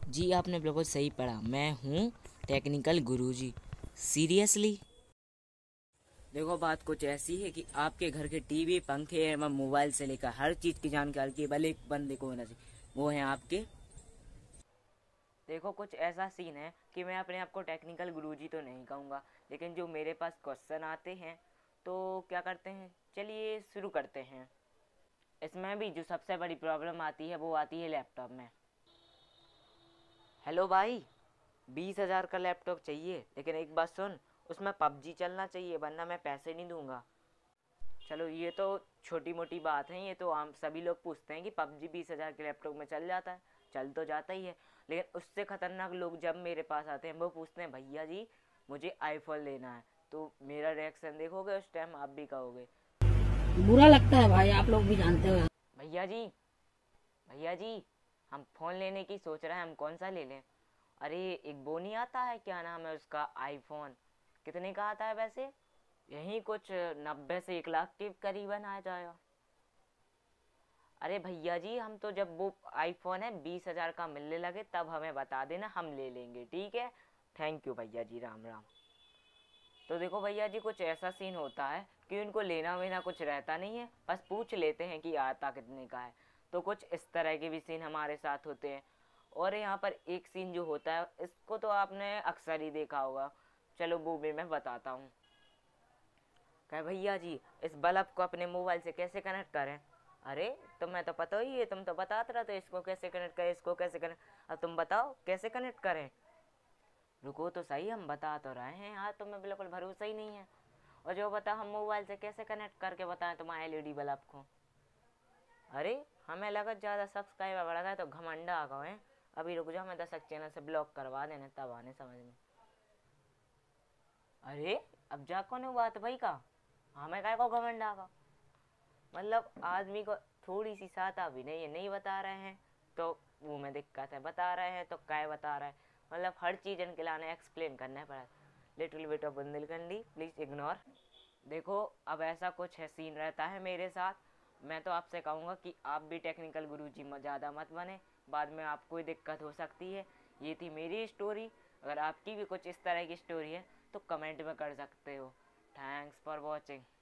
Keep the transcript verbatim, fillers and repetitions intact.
जी आपने बिल्कुल सही पढ़ा, मैं हूँ टेक्निकल गुरुजी। सीरियसली। देखो बात कुछ ऐसी है कि आपके घर के टीवी, पंखे एवं मोबाइल से लेकर हर चीज की जानकारी केवल एक बंदे को होना चाहिए, वो है आपके। देखो कुछ ऐसा सीन है कि मैं अपने आप को टेक्निकल गुरुजी तो नहीं कहूँगा, लेकिन जो मेरे पास क्वेश्चन आते हैं तो क्या करते हैं, चलिए शुरू करते हैं। इसमें भी जो सबसे बड़ी प्रॉब्लम आती है वो आती है लैपटॉप में। हेलो भाई, बीस हजार का लैपटॉप चाहिए, लेकिन एक बात सुन, उसमें पबजी चलना चाहिए वरना मैं पैसे नहीं दूंगा। चलो ये तो छोटी मोटी बात है, ये तो हम सभी लोग पूछते हैं कि पबजी बीस हजार के लैपटॉप में चल जाता है, चल तो जाता ही है। लेकिन उससे खतरनाक लोग जब मेरे पास आते हैं वो पूछते हैं भैया जी मुझे आईफोन लेना है, तो मेरा रिएक्शन देखोगे उस टाइम आप भी कहोगे बुरा लगता है भाई, आप लोग भी जानते हो। भैया जी, भैया जी हम फोन लेने की सोच रहे हैं, हम कौन सा ले लें। अरे एक वो नहीं आता है, क्या नाम है उसका, आईफोन। कितने का आता है वैसे, यही कुछ नब्बे से एक लाख के करीबन आ जाएगा। अरे भैया जी हम तो जब वो आईफोन है बीस हजार का मिलने लगे तब हमें बता देना, हम ले लेंगे, ठीक है। थैंक यू भैया जी, राम राम। तो देखो भैया जी कुछ ऐसा सीन होता है कि उनको लेना वेना कुछ रहता नहीं है, बस पूछ लेते हैं कि आता कितने का है। तो कुछ इस तरह के भी सीन हमारे साथ होते हैं। और यहाँ पर एक सीन जो होता है इसको तो आपने अक्सर ही देखा होगा, चलो वो भी मैं बताता हूँ। कहे भैया जी इस बल्ब को अपने मोबाइल से कैसे कनेक्ट करें। अरे तुम्हें तो पता ही है, तुम तो बताते रहते इसको कैसे कनेक्ट करें, इसको कैसे करें, अब तुम बताओ कैसे कनेक्ट करें। रुको तो सही, हम बता तो रहे हैं यार, तुम्हें बिल्कुल भरोसा ही नहीं है। और जो बता हम मोबाइल से कैसे कनेक्ट करके बताएं तुम्हारे एलईडी बल्ब को। अरे हमें लगा ज़्यादा सब्सक्राइबर बढ़ गए तो घमंडा आ गए। अभी रुक जाओ, मैं दस चैनल से ब्लॉक करवा देने तब आने समझ में। अरे अब जा कौन है बात भाई का, हमें काय को घमंडा का। मतलब आदमी को थोड़ी सी साता भी नहीं है, नहीं बता रहे हैं तो वो में दिक्कत है, बता रहे हैं तो काय बता रहे हैं। मतलब हर चीज़ इनके लाने एक्सप्लेन करना पड़ा। Little bit of Bundelkhandi please ignore. देखो अब ऐसा कुछ है सीन रहता है मेरे साथ। मैं तो आपसे कहूँगा कि आप भी टेक्निकल गुरुजी में ज़्यादा मत बने, बाद में आपको ही दिक्कत हो सकती है। ये थी मेरी स्टोरी, अगर आपकी भी कुछ इस तरह की स्टोरी है तो कमेंट में कर सकते हो। Thanks for watching.